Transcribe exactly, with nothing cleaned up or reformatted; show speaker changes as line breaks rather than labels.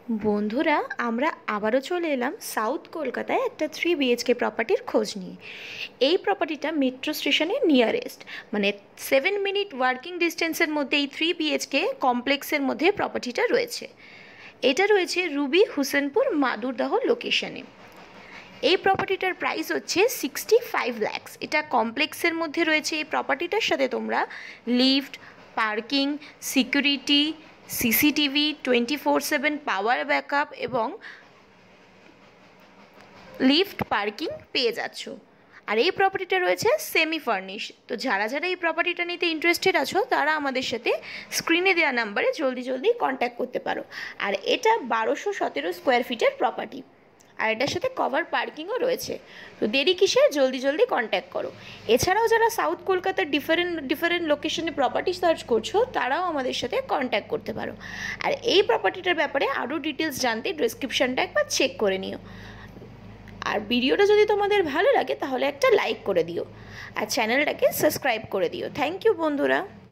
বন্ধুরা, আমরা আবারও চলে এলাম সাউথ কলকাতায় একটা থ্রি বিএইচকে প্রপার্টির খোঁজ নিয়ে। এই প্রপার্টিটা মেট্রো স্টেশনের নিয়ারেস্ট, মানে সেভেন মিনিট ওয়ার্কিং ডিস্টেন্সের মধ্যে এই থ্রি বিএইচকে কমপ্লেক্সের মধ্যে প্রপার্টিটা রয়েছে। এটা রয়েছে রুবি হুসেনপুর মাদুরদাহ লোকেশনে। এই প্রপার্টিটার প্রাইস হচ্ছে সিক্সটি ফাইভ ল্যাক্স। এটা কমপ্লেক্সের মধ্যে রয়েছে। এই প্রপার্টিটার সাথে তোমরা lift, parking, security, CCTV, twenty four seven power backup এবং লিফট পার্কিং পেয়ে যাচ্ছ। আর এই প্রপার্টিটা রয়েছে সেমি ফার্নিশ। তো যারা যারা এই প্রপার্টিটা নিতে ইন্টারেস্টেড আছো তারা আমাদের সাথে স্ক্রিনে দেওয়া নাম্বারে জলদি জলদি কন্ট্যাক্ট করতে পারো। আর এটা বারোশো সতেরো স্কোয়ার ফিটের প্রপার্টি, আর এটার সাথে কভার পার্কিংও রয়েছে। তো দেরি কিসে, জলদি জলদি কন্ট্যাক্ট করো। এছাড়াও যারা সাউথ কলকাতার ডিফারেন্ট ডিফারেন্ট লোকেশনে প্রপার্টি সার্চ করছো তারাও আমাদের সাথে কন্ট্যাক্ট করতে পারো। আর এই প্রপার্টিটার ব্যাপারে আরও ডিটেলস জানতে ডেসক্রিপশানটা একবার চেক করে নিও। আর ভিডিওটা যদি তোমাদের ভালো লাগে তাহলে একটা লাইক করে দিও আর চ্যানেলটাকে সাবস্ক্রাইব করে দিও। থ্যাংক ইউ বন্ধুরা।